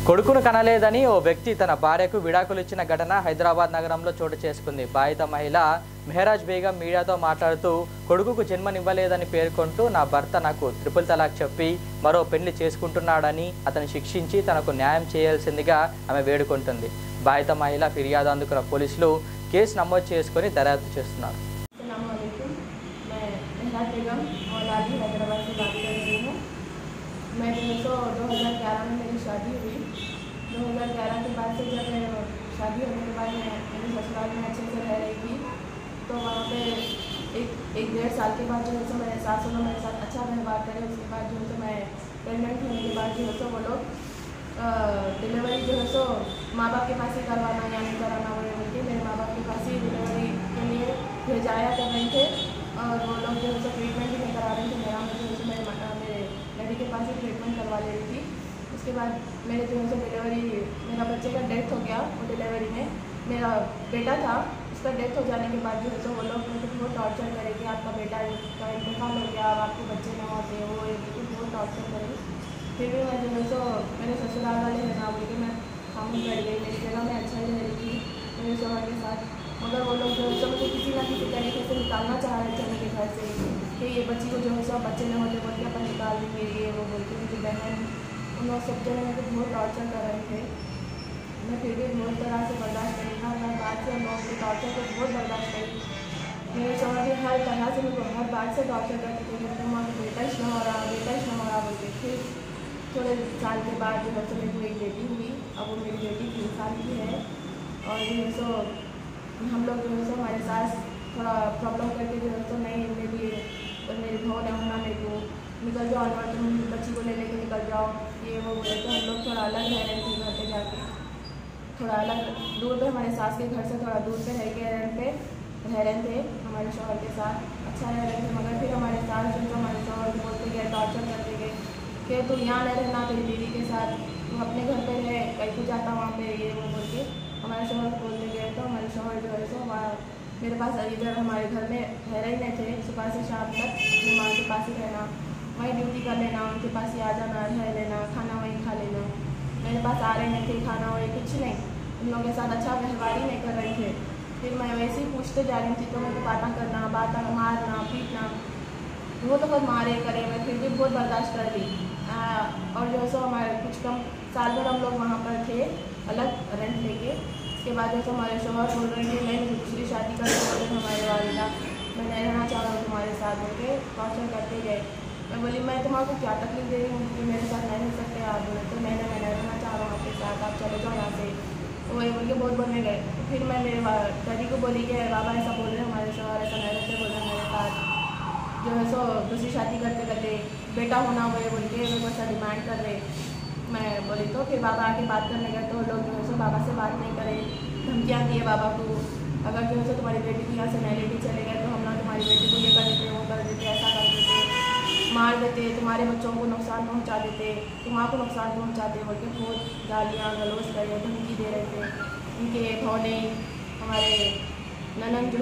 కొడుకును కనలేదని ఓ వ్యక్తి తన భార్యకు విడాకులు ఇచ్చిన ఘటన హైదరాబాద్ నగరంలో చోటు చేసుకుంది. బాధిత మహిళ మెహరాజ్ బేగం మీడియాతో మాట్లాడుతూ కొడుకుకు జన్మనివ్వలేదని పేర్కొంటూ నా భర్త నాకు ట్రిపుల్ తలాక్ చెప్పి మరో పెళ్లి చేసుకుంటున్నాడని అతను శిక్షించి తనకు న్యాయం చేయాల్సిందిగా ఆమె వేడుకుంటుంది. బాధిత మహిళ ఫిర్యాదు అందుకున్న పోలీసులు కేసు నమోదు చేసుకుని దర్యాప్తు చేస్తున్నారు. मैं 2011 में मेरी शादी हुई। 2011 के बाद से जब शादी होने के बाद मैं मेरे ससुराल में अच्छे से रह रही थी, तो वहाँ पे एक 1.5 साल के बाद जो है सो मेरे सास लोग मेरे साथ अच्छा व्यवहार करे। उसके बाद जो है सो मैं प्रेगनेंट होने के बाद जो है सो वो लोग डिलीवरी जो है सो माँ बाप के पास ही करवाना या नहीं कराना बोल के मेरे माँ बाप के पास ही डिलीवरी के लिए भेजाया कर रहे थे, और वो लोग जो है सो ट्रीटमेंट भी नहीं करा रहे थे। मेरा जो है सो मेरे डैडी के पास ही ट्रीटमेंट करवा ले रही थी। उसके बाद मेरे जो है सो डिलीवरी, मेरा बच्चे का डेथ हो गया। वो डिलीवरी में मेरा बेटा था, उसका डेथ हो जाने के बाद जो है सो वो लोग मुझे बहुत टॉर्चर करे कि आपका बेटा का इंतकाल हो गया, अब आपके बच्चे न होते, वो बहुत टॉर्चर करे। फिर भी मैं जो है सो मेरे ससुराल वाले हैं ना बोल के मैं खामोश बैठ गई। मेरी जगह में अच्छा ही रह रही थी मेरे शोहर के साथ, मगर वो लोग जो है सो मुझे किसी ना किसी तरीके से निकालना चाह रहे थे मेरे घर से कि ये बच्ची को जो है सो बच्चे न होते बोल के अपन निकाल देंगे, ये वो बोल के मुझे बहन उन लोग सब जने मेरे बहुत टॉर्चर कर रहे थे। मैं फिर भी बहुत तरह से बर्दाश्त करी, हर बात से उन लोगों के टॉर्चर को बहुत बर्दाश्त करी। मेरे शोहर भी हर तरह से मुझे हर बात से टॉर्चर करते थे कि तुम्हारा बेटा ही न हो रहा, बेटा ही न हो रहा बोलते। फिर थोड़े साल के बाद जो है सो मेरी एक बेटी हुई। अब वो मेरी बेटी 3 साल की है, और जो है सो हम लोग जो है सो हमारे सास थोड़ा प्रॉब्लम करके जो है सो नहीं मेरी बहू ने होना मेरे को निकल जाओ और तुम बच्ची को ले लेके निकल जाओ, ये वो बोले। तो हम लोग थोड़ा अलग रह रहे थे, घर पे जाके थोड़ा अलग दूर पे, हमारे सास के घर से थोड़ा दूर पे रह रहे थे हमारे शोहर के साथ, अच्छा रह रहे थे। मगर फिर हमारे सास जो हमारे शोहर बोलते गए, टॉर्चर करते गए कि तुम यहाँ नहीं रहना तेरी दीदी के साथ, तुम अपने घर पे रहे, कहीं को जाता वहाँ पे, ये वो बोल के हमारे शोहर बोलते गए। तो हमारे शोहर जो है सो मेरे पास इधर हमारे घर में रह ही नहीं थे। सुबह से शाम तक अपनी माँ के पास ही रहना, वहीं ड्यूटी कर लेना, उनके पास ही आ जाना, रह लेना, खाना वहीं खा लेना। मेरे पास आ रहे नहीं थे, खाना वही कुछ नहीं, उन लोगों के साथ अच्छा व्यवहार ही नहीं कर रहे थे। फिर मैं वैसे ही पूछते जा रही थी तो मुझे बातें करना, मारना, पीटना, वो तो बहुत मारे करे। मैं फिर भी बहुत बर्दाश्त कर ली। और जो है सो हमारे कुछ कम साल भर हम लोग वहाँ पर थे अलग रेंट लेके। उसके बाद जैसे हमारे शोहर बोल रहे हैं कि नहीं मुझे दूसरी शादी करके बोले हमारे वालिदा, मैं नहीं रहना चाह रहा हूँ तुम्हारे साथ बोल के टॉर्चर करते गए। मैं बोली मैं तुम्हारे क्या तकलीफ दे रही हूँ कि मेरे साथ नहीं रह सकते आप? बोले तो मैं नहीं रहना चाह रहा हूँ आपके साथ, आप चले जाओ यहाँ से, वो ये बोल के बहुत बोलने गए। तो फिर मैं मेरे डैडी को बोली कि बाबा ऐसा बोल रहे हमारे शोहर, ऐसा नहीं रहते बोल रहे मेरे साथ, जो है सो दूसरी शादी करते करते बेटा होना हुए बोल के मेरे को ऐसा डिमांड कर रहे। मैं बोली तो फिर बाबा आके बात करने गए तो लोग जो है सो बाबा से बात नहीं करे, धमकियाँ दिए बाबा को, अगर जो है सो तुम्हारी बेटी को यहाँ से नहीं लेके चले गए तो हम ना तुम्हारी बेटी को ये कर देते, वो कर देते, ऐसा कर देते, मार देते, तुम्हारे बच्चों को नुकसान पहुँचा देते, तुम्हारा को नुकसान पहुँचाते बोल के बहुत गालियाँ गलौज करे, धमकी दे रहे थे। उनके भौने हमारे ननद जो